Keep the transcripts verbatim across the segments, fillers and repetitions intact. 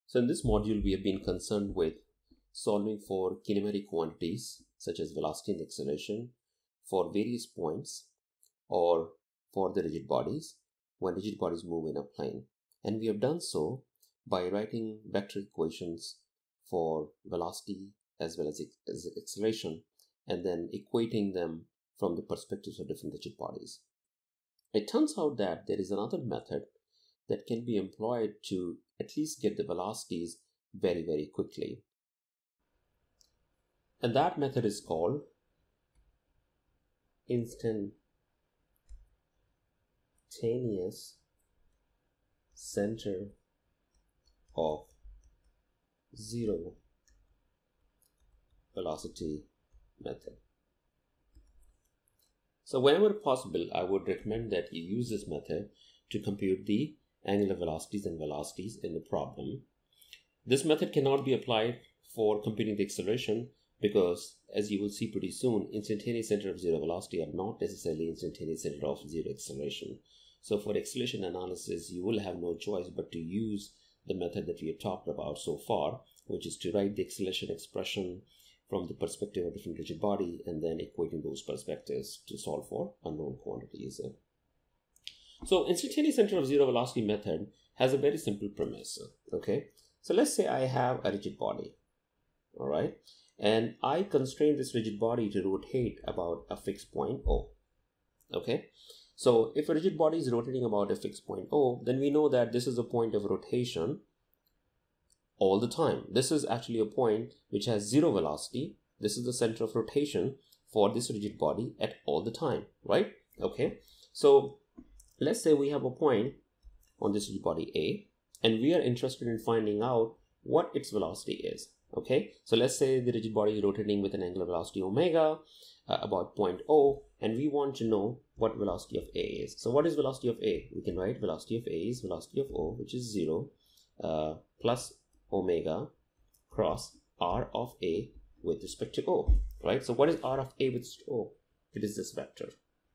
So in this module, we have been concerned with solving for kinematic quantities such as velocity and acceleration for various points or for the rigid bodies when rigid bodies move in a plane. And we have done so by writing vector equations for velocity as well as, as acceleration and then equating them from the perspectives of different rigid bodies. It turns out that there is another method that can be employed to at least get the velocities very, very quickly. And that method is called Instantaneous Center of Zero Velocity method. So whenever possible, I would recommend that you use this method to compute the angular velocities and velocities in the problem. This method cannot be applied for computing the acceleration because, as you will see pretty soon, instantaneous center of zero velocity are not necessarily instantaneous center of zero acceleration. So for acceleration analysis, you will have no choice but to use the method that we have talked about so far, which is to write the acceleration expression from the perspective of different rigid body and then equating those perspectives to solve for unknown quantities. So instantaneous center of zero velocity method has a very simple premise. Okay, so let's say I have a rigid body, all right, and I constrain this rigid body to rotate about a fixed point O. Okay, so if a rigid body is rotating about a fixed point O, then we know that this is a point of rotation all the time. This is actually a point which has zero velocity. This is the center of rotation for this rigid body at all the time, right? Okay, so let's say we have a point on this rigid body A, and we are interested in finding out what its velocity is. Okay, so let's say the rigid body is rotating with an angular velocity omega uh, about point O, and we want to know what velocity of A is. So what is velocity of A? We can write velocity of A is velocity of O, which is zero uh, plus omega cross R of A with respect to O, right? So what is R of A with respect to O? It is this vector.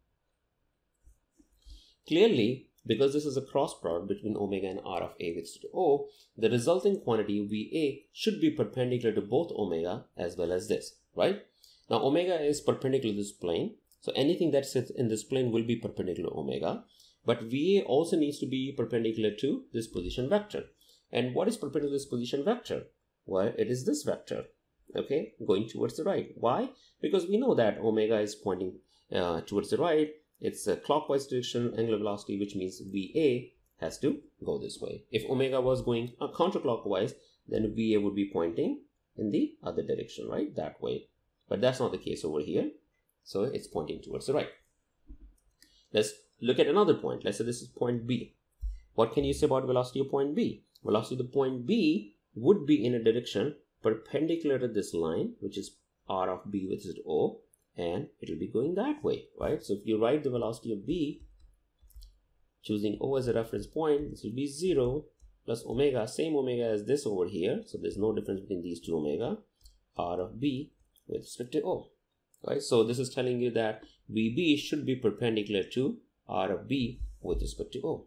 Clearly, because this is a cross product between omega and R of A with respect to O, the resulting quantity V A should be perpendicular to both omega as well as this, right? Now omega is perpendicular to this plane, so anything that sits in this plane will be perpendicular to omega, but V A also needs to be perpendicular to this position vector. And what is perpendicular to this position vector? Well, it is this vector, okay, going towards the right. Why? Because we know that omega is pointing uh, towards the right. It's a clockwise direction, angular velocity, which means V A has to go this way. If omega was going uh, counterclockwise, then V A would be pointing in the other direction, right? That way. But that's not the case over here. So it's pointing towards the right. Let's look at another point. Let's say this is point B. What can you say about velocity of point B? Velocity of the point B would be in a direction perpendicular to this line, which is R of B with O, and it will be going that way, right? So if you write the velocity of B, choosing O as a reference point, this will be zero plus omega, same omega as this over here, so there's no difference between these two omega, R of B with respect to O, right? So this is telling you that V B should be perpendicular to R of B with respect to O.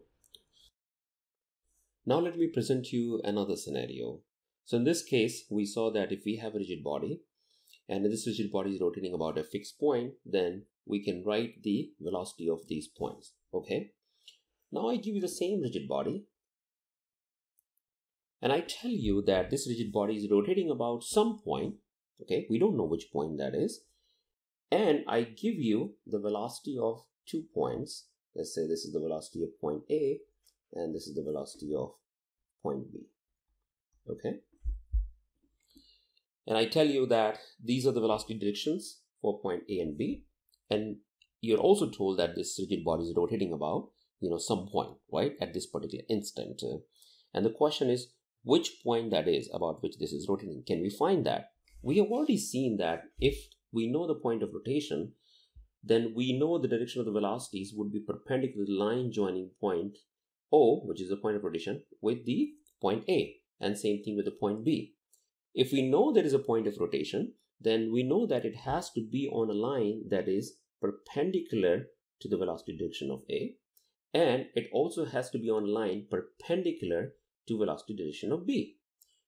Now let me present you another scenario. So in this case, we saw that if we have a rigid body, and this rigid body is rotating about a fixed point, then we can write the velocity of these points, okay? Now I give you the same rigid body, and I tell you that this rigid body is rotating about some point, okay? We don't know which point that is, and I give you the velocity of two points. Let's say this is the velocity of point A, and this is the velocity of point B, okay? And I tell you that these are the velocity directions for point A and B, and you're also told that this rigid body is rotating about, you know, some point, right, at this particular instant. And the question is, which point that is about which this is rotating? Can we find that? We have already seen that if we know the point of rotation, then we know the direction of the velocities would be perpendicular to the line joining point O, which is the point of rotation, with the point A, and same thing with the point B. If we know there is a point of rotation, then we know that it has to be on a line that is perpendicular to the velocity direction of A, and it also has to be on a line perpendicular to velocity direction of B.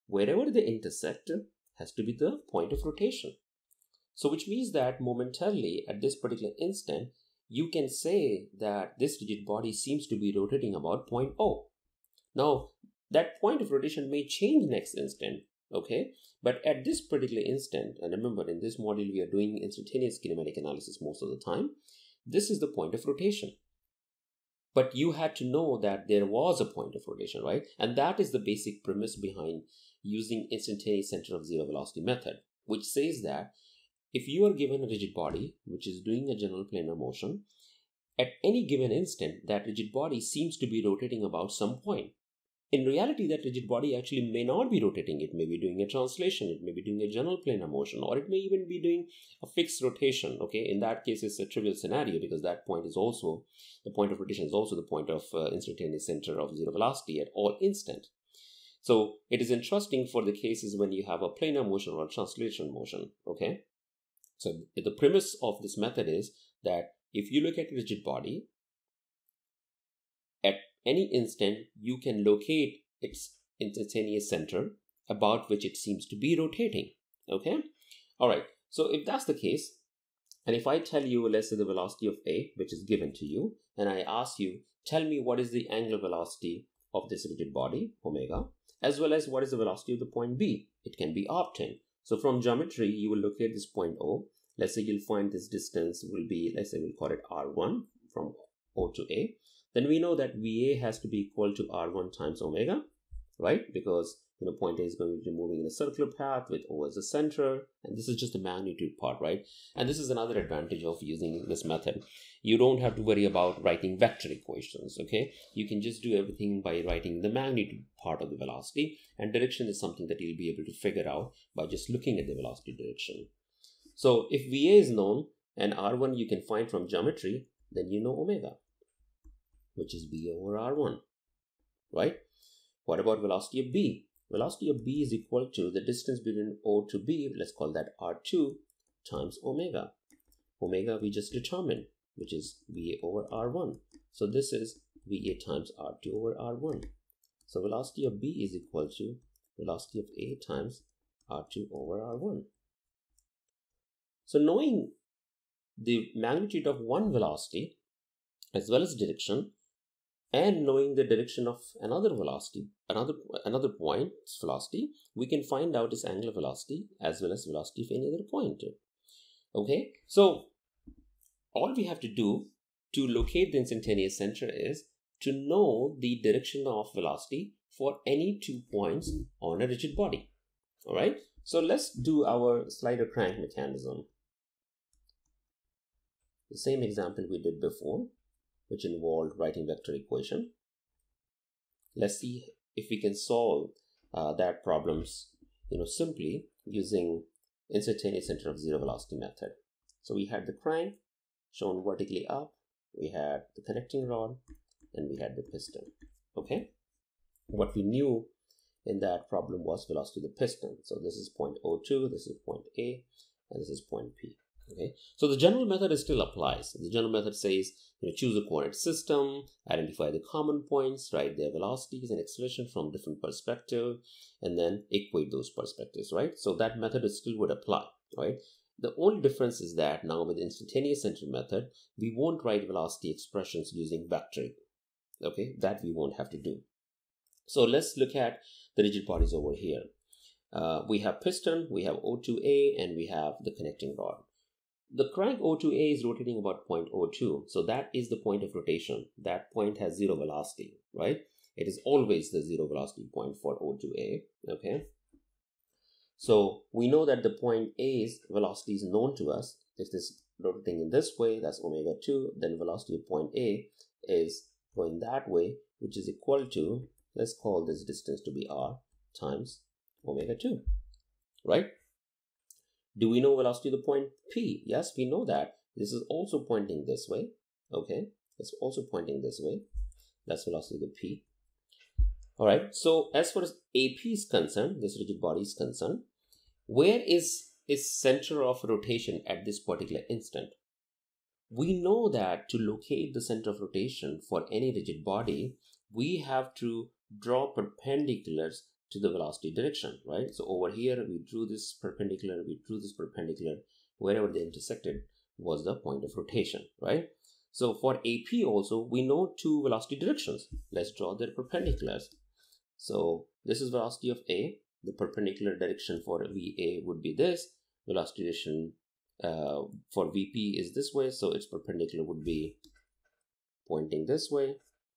wherever they intersect has to be the point of rotation. So which means that momentarily at this particular instant, you can say that this rigid body seems to be rotating about point O. Now, that point of rotation may change next instant, okay? But at this particular instant, and remember in this module we are doing instantaneous kinematic analysis most of the time, this is the point of rotation. But you had to know that there was a point of rotation, right? And that is the basic premise behind using instantaneous center of zero velocity method, which says that if you are given a rigid body, which is doing a general planar motion, at any given instant, that rigid body seems to be rotating about some point. In reality, that rigid body actually may not be rotating. It may be doing a translation, it may be doing a general planar motion, or it may even be doing a fixed rotation, okay? In that case, it's a trivial scenario because that point is also, the point of rotation is also the point of uh, instantaneous center of zero velocity at all instant. So it is interesting for the cases when you have a planar motion or a translation motion, okay? So the premise of this method is that if you look at a rigid body, at any instant, you can locate its instantaneous center about which it seems to be rotating, okay? All right, so if that's the case, and if I tell you, let's say the velocity of A, which is given to you, and I ask you, tell me what is the angular velocity of this rigid body, omega, as well as what is the velocity of the point B, it can be obtained. So from geometry, you will locate this point O. Let's say you'll find this distance will be, let's say we'll call it R one from O to A. Then we know that V A has to be equal to R one times omega, right? Because, you know, point A is going to be moving in a circular path with O as the center. And this is just the magnitude part, right? And this is another advantage of using this method. You don't have to worry about writing vector equations, okay? You can just do everything by writing the magnitude part of the velocity, and direction is something that you'll be able to figure out by just looking at the velocity direction. So if V A is known and R one you can find from geometry, then you know omega, which is V over R one, right? What about velocity of B? Velocity of B is equal to the distance between O to B, let's call that R two, times omega. Omega we just determined, which is V A over R one. So this is V A times R two over R one. So velocity of B is equal to velocity of A times R two over R one. So knowing the magnitude of one velocity as well as direction, and knowing the direction of another velocity, another another point's velocity, we can find out its angular velocity as well as velocity of any other point. Okay, so all we have to do to locate the instantaneous center is to know the direction of velocity for any two points on a rigid body. All right, so let's do our slider crank mechanism. The same example we did before, which involved writing vector equation. Let's see if we can solve uh, that problems, you know, simply using instantaneous center of zero velocity method. So we had the crank shown vertically up, we had the connecting rod, and we had the piston. Okay, what we knew in that problem was velocity of the piston. So this is point O two, this is point A, and this is point P. Okay, so the general method is still applies. The general method says, you know, choose a coordinate system, identify the common points, write their velocities and acceleration from different perspective, and then equate those perspectives, right? So that method is still would apply, right? The only difference is that now with the instantaneous center method, we won't write velocity expressions using vector. Okay, that we won't have to do. So let's look at the rigid bodies over here. Uh, we have piston, we have O two A, and we have the connecting rod. The crank O two A is rotating about point O two, so that is the point of rotation. That point has zero velocity, right? It is always the zero velocity point for O two A, okay? So we know that the point A's velocity is known to us. If this is rotating in this way, that's omega two, then velocity of point A is going that way, which is equal to, let's call this distance to be R times omega two, right? Do we know velocity of the point P? Yes, we know that. This is also pointing this way. Okay, it's also pointing this way. That's velocity of the P. All right, so as far as A P is concerned, this rigid body is concerned, where is its center of rotation at this particular instant? We know that to locate the center of rotation for any rigid body, we have to draw perpendiculars to the velocity direction, right? So over here, we drew this perpendicular, we drew this perpendicular, wherever they intersected was the point of rotation, right? So for A P also, we know two velocity directions. Let's draw their perpendiculars. So this is velocity of A. The perpendicular direction for V A would be this. Velocity direction uh, for V P is this way. So its perpendicular would be pointing this way.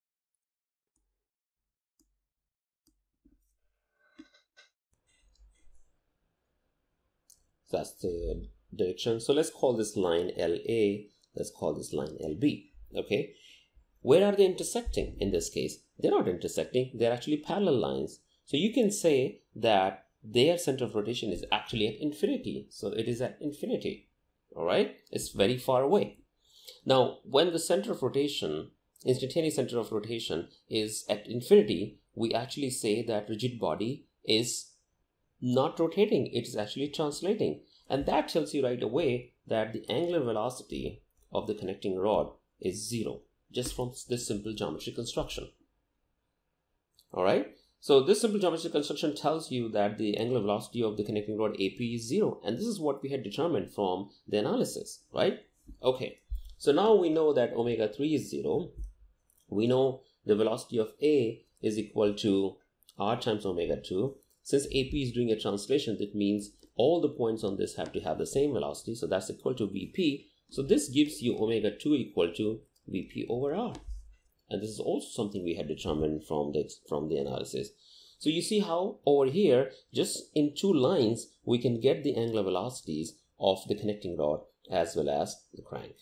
That's the direction. So let's call this line L A. Let's call this line L B. Okay. Where are they intersecting in this case? They're not intersecting. They're actually parallel lines. So you can say that their center of rotation is actually at infinity. So it is at infinity. All right. It's very far away. Now, when the center of rotation, instantaneous center of rotation is at infinity, we actually say that rigid body is not rotating, it is actually translating. And that tells you right away that the angular velocity of the connecting rod is zero, just from this simple geometry construction. All right. So this simple geometry construction tells you that the angular velocity of the connecting rod A P is zero. And this is what we had determined from the analysis, right? Okay. So now we know that omega three is zero. We know the velocity of A is equal to R times omega two. Since A P is doing a translation, that means all the points on this have to have the same velocity. So that's equal to V P. So this gives you omega two equal to V P over R. And this is also something we had determined from the, from the analysis. So you see how over here, just in two lines, we can get the angular velocities of the connecting rod as well as the crank.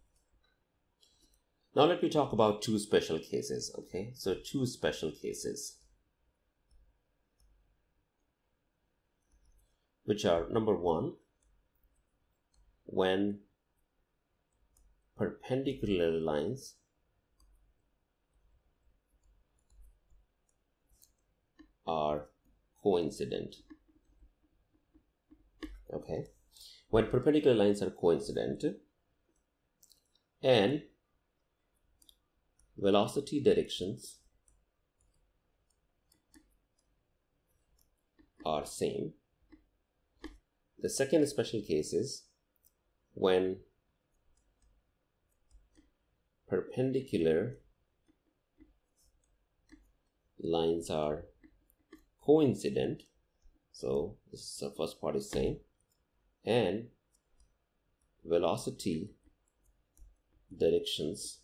Now let me talk about two special cases. Okay, so two special cases, which are number one, when perpendicular lines are coincident. Okay, when perpendicular lines are coincident and velocity directions are same. The second special case is when perpendicular lines are coincident, so this is the first part is same, and velocity directions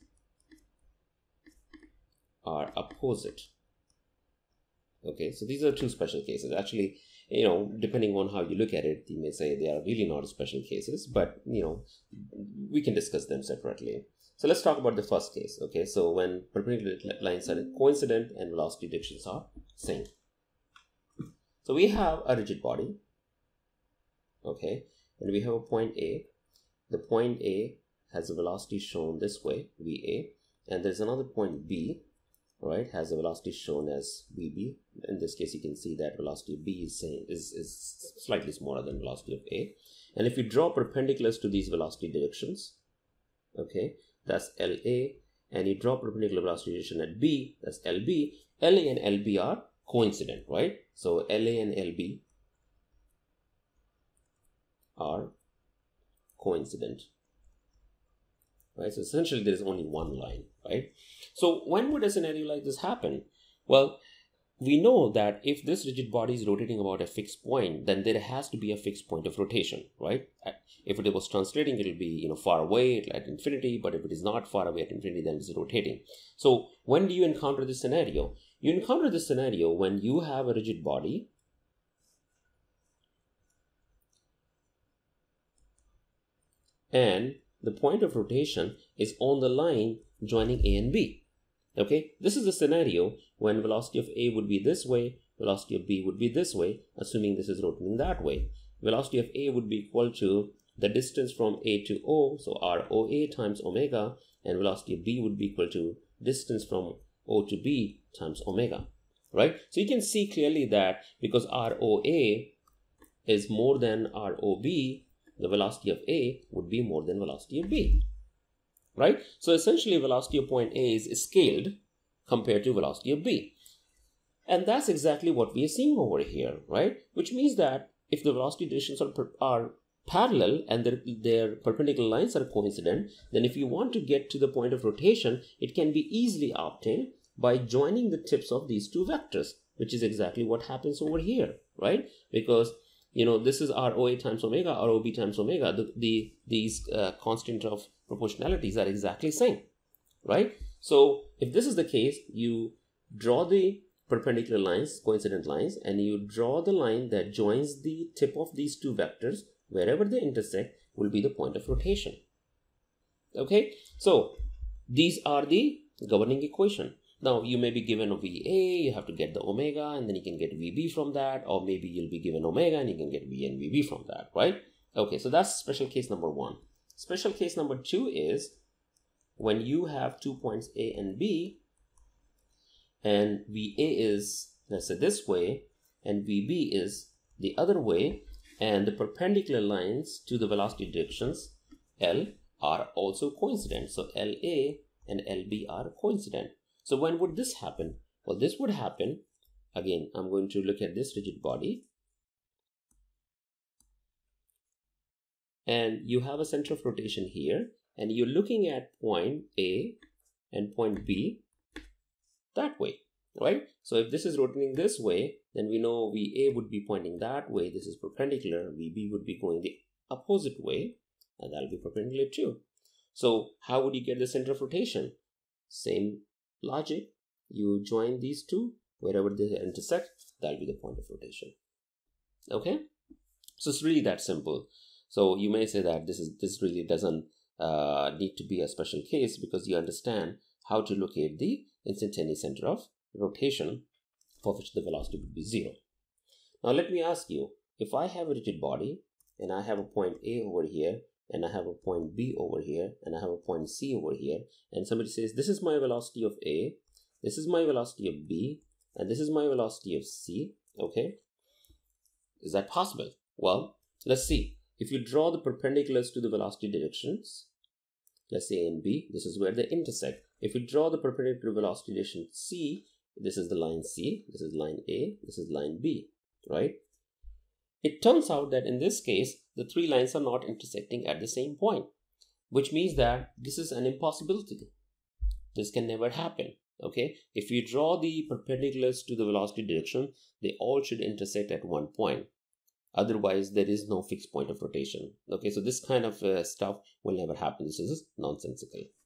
are opposite. Okay, so these are two special cases. Actually, you know, depending on how you look at it, you may say they are really not special cases, but you know, we can discuss them separately. So let's talk about the first case. Okay, so when perpendicular lines are coincident and velocity directions are same. So we have a rigid body, okay, and we have a point A. The point A has a velocity shown this way, V A, and there's another point B, right, has a velocity shown as V B. In this case, you can see that velocity of B is, same, is, is slightly smaller than velocity of A. And if you draw perpendiculars to these velocity directions, okay, that's L A, and you draw perpendicular velocity direction at B, that's L B. L A and L B are coincident, right? So L A and L B are coincident, right? So essentially there is only one line, right? So when would a scenario like this happen? Well, we know that if this rigid body is rotating about a fixed point, then there has to be a fixed point of rotation, right? If it was translating, it will be, you know, far away at infinity, but if it is not far away at infinity, then it's rotating. So when do you encounter this scenario? You encounter this scenario when you have a rigid body and the point of rotation is on the line joining A and B. Okay, this is a scenario when velocity of A would be this way, velocity of B would be this way, assuming this is rotating that way. Velocity of A would be equal to the distance from A to O, so R O A times omega, and velocity of B would be equal to distance from O to B times omega, right? So you can see clearly that because R O A is more than R O B, the velocity of A would be more than velocity of B, right? So essentially velocity of point A is scaled compared to velocity of B. And that's exactly what we are seeing over here, right? Which means that if the velocity directions are, are parallel and their, their perpendicular lines are coincident, then if you want to get to the point of rotation, it can be easily obtained by joining the tips of these two vectors, which is exactly what happens over here, right? Because, you know, this is our O A times omega, our O B times omega. The, the these uh, constant of proportionalities are exactly same, right? So if this is the case, you draw the perpendicular lines, coincident lines, and you draw the line that joins the tip of these two vectors. Wherever they intersect will be the point of rotation. Okay, so these are the governing equation. Now you may be given a V A, you have to get the omega, and then you can get V B from that, or maybe you'll be given omega and you can get V and V B from that, right? Okay, so that's special case number one. Special case number two is when you have two points A and B, and V A is, let's say, this way, and V B is the other way, and the perpendicular lines to the velocity directions L are also coincident. So L A and L B are coincident. So when would this happen? Well, this would happen, again, I'm going to look at this rigid body. And you have a center of rotation here, and you're looking at point A and point B that way, right? So if this is rotating this way, then we know V A would be pointing that way. This is perpendicular. V B would be going the opposite way, and that'll be perpendicular too. So how would you get the center of rotation? Same logic. You join these two. Wherever they intersect, that'll be the point of rotation. Okay? So it's really that simple. So you may say that this is this really doesn't uh, need to be a special case because you understand how to locate the instantaneous center of rotation for which the velocity would be zero. Now let me ask you, if I have a rigid body and I have a point A over here and I have a point B over here and I have a point C over here, and somebody says this is my velocity of A, this is my velocity of B, and this is my velocity of C, okay? Is that possible? Well, let's see. If you draw the perpendiculars to the velocity directions, let's say A and B, this is where they intersect. If you draw the perpendicular velocity direction C, this is the line C, this is line A, this is line B, right? It turns out that in this case, the three lines are not intersecting at the same point, which means that this is an impossibility. This can never happen, okay? If you draw the perpendiculars to the velocity direction, they all should intersect at one point. Otherwise, there is no fixed point of rotation. Okay, so this kind of uh, stuff will never happen. This is nonsensical.